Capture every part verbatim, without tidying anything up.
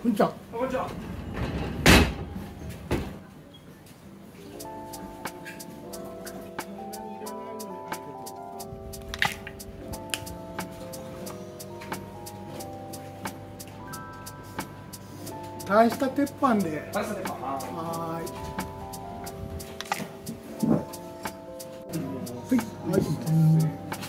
こんにちは。 こんにちは。 大した鉄板で。 大した鉄板。 はーい。はい。はい。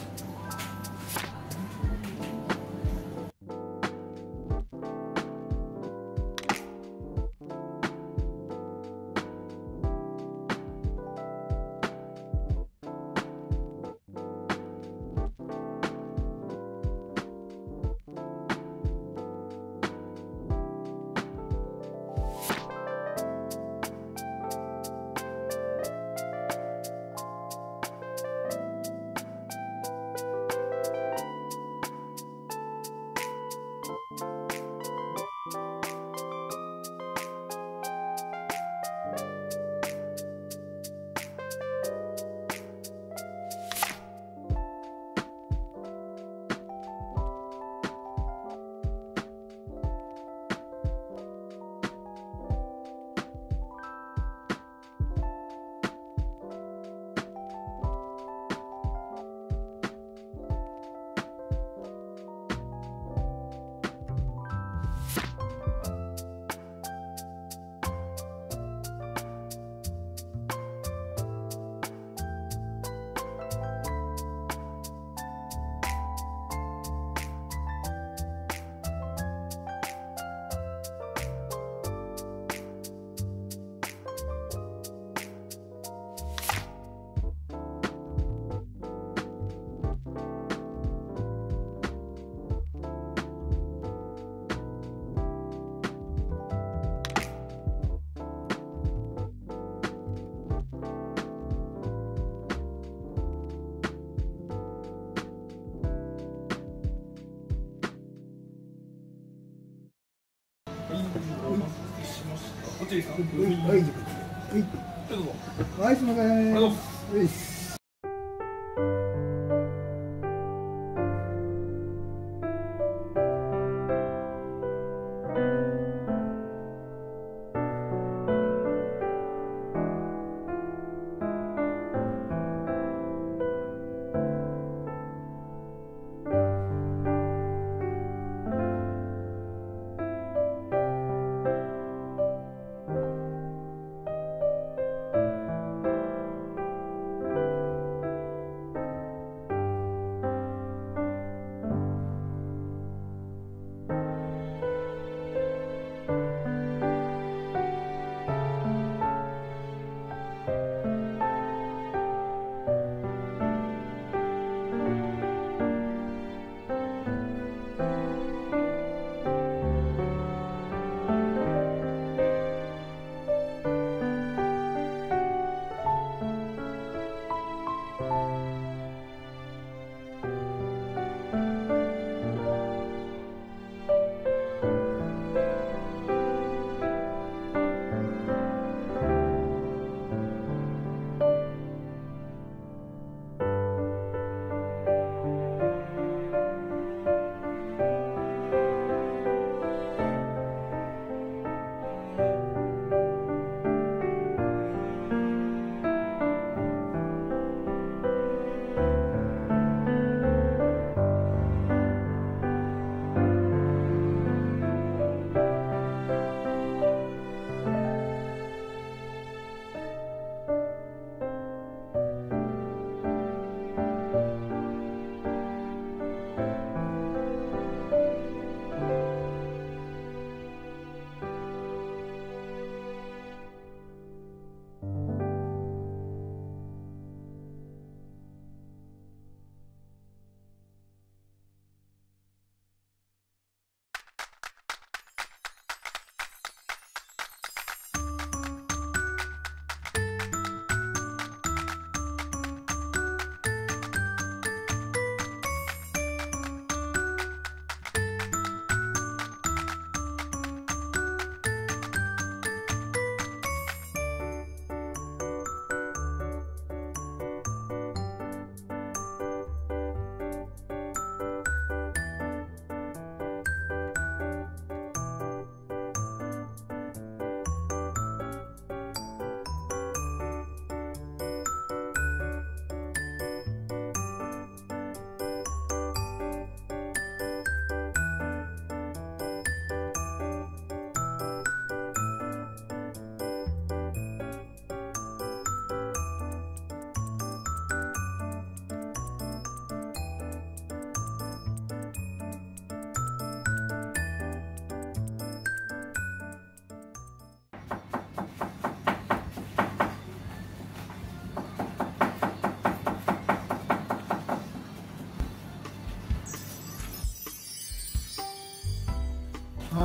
こっちですか。 はい。はい。 どうぞ。 はい、すみません。 ありがとうございます。 はい。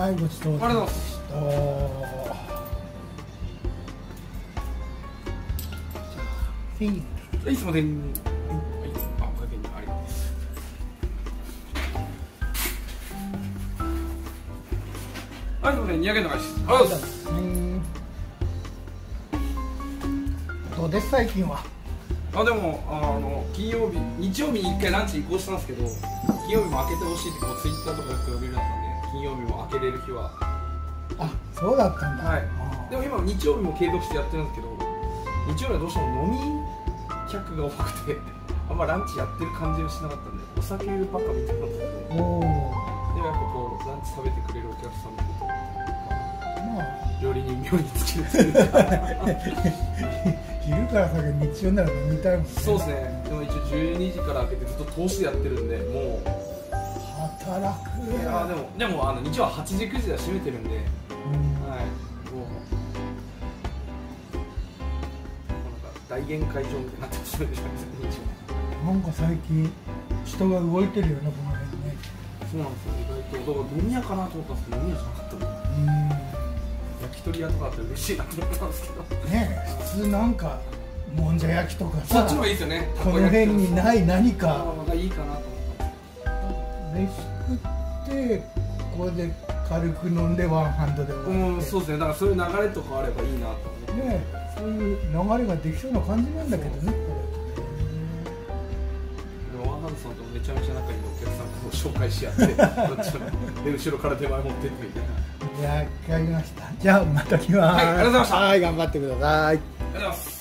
はい、ごちそうさまでした。せんえん。 はい、すみません。はい、あ、ごひゃくえんありがとうございます。はい、すみません、にひゃくえんの返し。ありがとうございます。 どうです最近は？ あ、でもあの金曜日、日曜日に一回ランチ移行したんですけど、金曜日も開けてほしいってこうツイッターとかよく呼べるようになったんで、金曜日も開けれる日は。 あ、そうだったんだ。 はい。でも今日曜日も継続してやってるんですけど、日曜日はどうしても飲み客が多くて、あんまランチやってる感じはしなかったんで、お酒ばっか見てたんですけど、 おお。 でもやっぱこうランチ食べてくれるお客さんのことを、 まあ料理人妙につけるというか。 昼から酒日曜なら飲みたいもんね。 そうですね。でも一応じゅうにじから開けてずっと通しでやってるんで、もう働く。 いやでもでもあの日曜ははちじくじでは閉めてるんで、 うん、 はい。もうなんか大限会場みたいになってますね。 なんか最近人が動いてるよね、この辺ね。 そうなんですよ。意外とだから飲み屋かなと思ったんですけど、飲み屋じゃなかったもん。 うん。 焼き鳥屋とかだって嬉しいなと思ったんですけど。 ねえ、普通なんかもんじゃ焼きとかさ、 そっちもいいですよね。 この辺にない何あかまたいいかなと思ったんです。 飯食ってここで軽く飲んでワンハンドで終わって、 うん、そうですね。だからそういう流れとかあればいいなと思って。 ねえ、そういう流れができそうな感じなんだけどね、こでもワンハンドさんとめちゃめちゃ仲いいお客さんと紹介し合ってどっちもで後ろから手前持ってってみたいな。 れ。いや、わかりました。じゃあまた来ます。 はい、ありがとうございました。 はい、頑張ってください。 ありがとうございます。